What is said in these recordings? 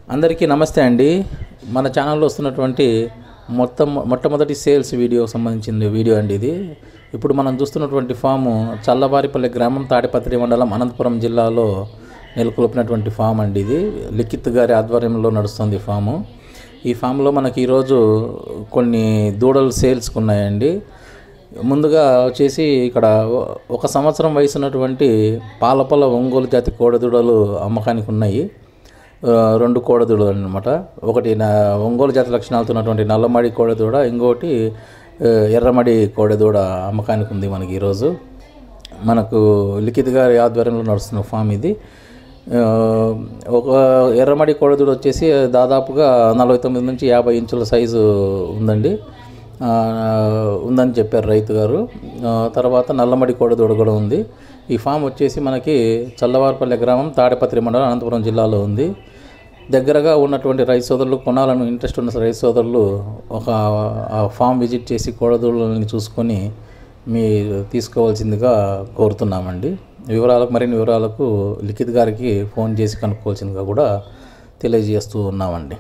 అందరికీ నమస్తే అండి. మన ఛానల్లో వస్తున్నటువంటి మొట్టమొదటి సేల్స్ వీడియోకి సంబంధించిన వీడియో అండి ఇది. ఇప్పుడు మనం చూస్తున్నటువంటి ఫాము చల్లవారిపల్లి గ్రామం, తాడిపత్రి మండలం, అనంతపురం జిల్లాలో నెలకొల్పినటువంటి ఫామ్ అండి ఇది. లిఖిత్ గారి ఆధ్వర్యంలో నడుస్తుంది ఫాము. ఈ ఫామ్లో మనకి ఈరోజు కొన్ని దూడలు సేల్స్కి ఉన్నాయండి. ముందుగా వచ్చేసి ఇక్కడ 1 సంవత్సరం వయసు ఉన్నటువంటి పాలపల్ల ఒంగోలు జాతి కోడెదూడలు అమ్మకానికి ఉన్నాయి. 2 కోడెదూడలు అన్నమాట. ఒకటి ఒంగోలు జాతి లక్షణాలతో ఉన్నటువంటి నల్లమడి కోడెదూడ, ఇంకోటి ఎర్రమడి కోడెదూడ అమ్మకానికి ఉంది మనకి ఈరోజు. మనకు లిఖిత్ గారి ఆధ్వర్యంలో నడుస్తున్న ఫామ్ ఇది. ఒక ఎర్రమడి కోడెదూడ వచ్చేసి దాదాపుగా 49 నుంచి 50 ఇంచుల సైజు ఉందని చెప్పారు రైతు గారు. తర్వాత నల్లమడి కోడెదూడ కూడా ఉంది. ఈ ఫామ్ వచ్చేసి మనకి చల్లవారిపల్లి గ్రామం, తాడిపత్రి మండలం, అనంతపురం జిల్లాలో ఉంది. దగ్గరగా ఉన్నటువంటి రైతు సోదరులు, కొనాలని ఇంట్రెస్ట్ ఉన్న రైతు సోదరులు ఒక ఫామ్ విజిట్ చేసి కోడెదూడలని చూసుకొని మీరు తీసుకోవాల్సిందిగా కోరుతున్నామండి. మరిన్ని వివరాలకు లిఖిత్ గారికి ఫోన్ చేసి కనుక్కోవాల్సిందిగా కూడా తెలియజేస్తూ ఉన్నామండి.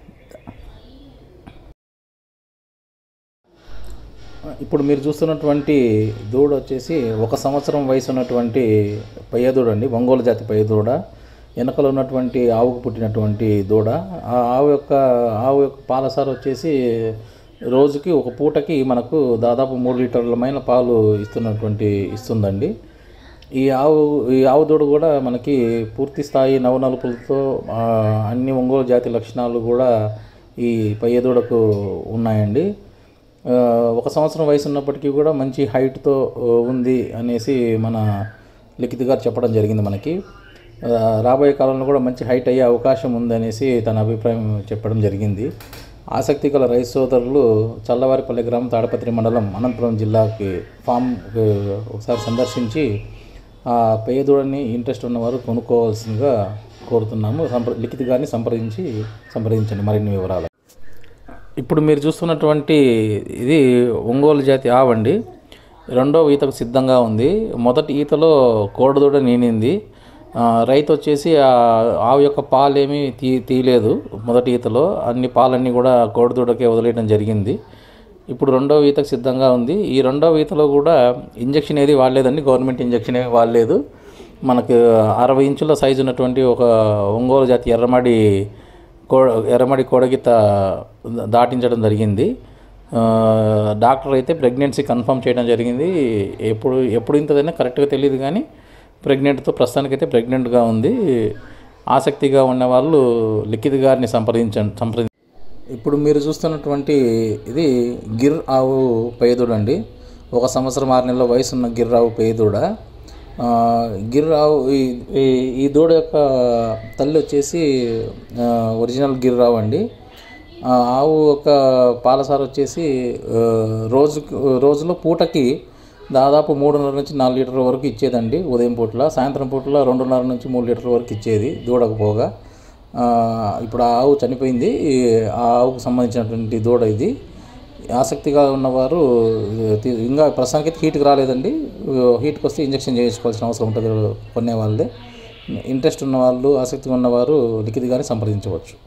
ఇప్పుడు మీరు చూస్తున్నటువంటి దూడ వచ్చేసి 1 సంవత్సరం వయసు ఉన్నటువంటి పయ్యదూడ అండి, ఒంగోలు జాతి పయ్యదూడ. వెనకలో ఉన్నటువంటి ఆవుకు పుట్టినటువంటి దూడ. ఆ ఆవు యొక్క పాలసార వచ్చేసి రోజుకి ఒక పూటకి మనకు దాదాపు 3 లీటర్ల పాలు ఇస్తుందండి. ఈ ఆవు దూడ కూడా మనకి పూర్తి స్థాయి నవనలుపులతో అన్ని ఒంగోలు జాతి లక్షణాలు కూడా ఈ పయ్యదూడకు ఉన్నాయండి. 1 సంవత్సరం వయసు ఉన్నప్పటికీ కూడా మంచి హైట్తో ఉంది అనేసి మన లిఖిత్ గారు చెప్పడం జరిగింది మనకి. రాబోయే కాలంలో కూడా మంచి హైట్ అయ్యే అవకాశం ఉందనేసి తన అభిప్రాయం చెప్పడం జరిగింది. ఆసక్తి గల రైతు సోదరులు చల్లవారిపల్లి గ్రామం, తాడిపత్రి మండలం, అనంతపురం జిల్లాకి ఫామ్ ఒకసారి సందర్శించి ఆ పేదోడని ఇంట్రెస్ట్ ఉన్నవారు కొనుక్కోవాల్సిందిగా కోరుతున్నాము. లిఖిత్ గారిని సంప్రదించండి మరిన్ని వివరాలు. ఇప్పుడు మీరు చూస్తున్నటువంటి ఇది ఒంగోలు జాతి ఆవండి. 2వ ఈతకు సిద్ధంగా ఉంది. మొదటి ఈతలో కోడదూడ నీనింది. రైతు వచ్చేసి ఆవు యొక్క పాలేమీ తీయలేదు. మొదటి ఈతలో అన్ని పాలన్నీ కూడా కోడదూడకే వదిలేయడం జరిగింది. ఇప్పుడు 2వ ఈతకు సిద్ధంగా ఉంది. ఈ 2వ ఈతలో కూడా ఇంజక్షన్ ఏది వాడలేదండి, గవర్నమెంట్ ఇంజక్షన్ ఏమి వాడలేదు. మనకు 60 ఇంచుల సైజు ఉన్నటువంటి ఒక ఒంగోలు జాతి ఎర్రమడి కోడగిత దాటించడం జరిగింది. డాక్టర్ అయితే ప్రెగ్నెన్సీ కన్ఫర్మ్ చేయడం జరిగింది. ఎప్పుడు ఇంతదైనా కరెక్ట్గా తెలియదు, కానీ ప్రెగ్నెంట్తో ప్రస్తుతానికైతే ప్రెగ్నెంట్గా ఉంది. ఆసక్తిగా ఉన్న వాళ్ళు లిఖిత్ గారిని సంప్రదించండి. ఇప్పుడు మీరు చూస్తున్నటువంటి ఇది గిర్ ఆవు పేదూడ అండి. 1 సంవత్సరం 6 నెలల వయసు ఉన్న గిర్ ఆవు పేదూడ. గిర్ ఆవు ఈ దూడ యొక్క తల్లి వచ్చేసి ఒరిజినల్ గిర్ ఆవు అండి. ఆవు యొక్క పాలసార వచ్చేసి రోజులో పూటకి దాదాపు 3.5 నుంచి 4 లీటర్ల వరకు ఇచ్చేదండి. ఉదయం పూటల, సాయంత్రం పూటల 2.5 నుంచి 3 లీటర్ల వరకు ఇచ్చేది దూడకు పోగా. ఇప్పుడు ఆ ఆవు చనిపోయింది. ఆ ఆవుకు సంబంధించినటువంటి దూడ ఇది. ఆసక్తిగా ఉన్నవారు, ఇంకా ప్రస్తుతానికి హీట్కి రాలేదండి. హీట్కి వస్తే ఇంజక్షన్ చేయించుకోవాల్సిన అవసరం ఉంటుంది కొనే వాళ్ళే. ఇంట్రెస్ట్ ఉన్నవాళ్ళు, ఆసక్తిగా ఉన్నవారు లిఖిత్ గారిని సంప్రదించవచ్చు.